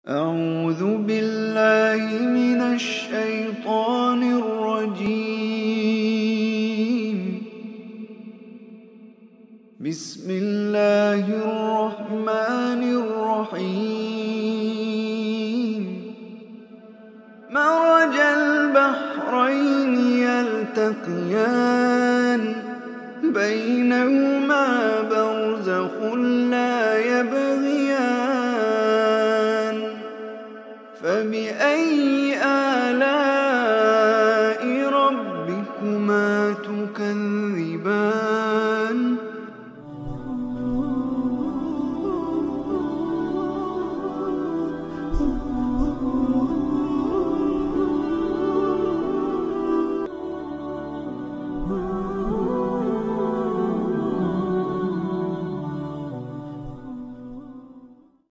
أعوذ بالله من الشيطان الرجيم. بسم الله الرحمن الرحيم. مرج البحرين يلتقيان بينهما برزخ لا يبغيان فبأي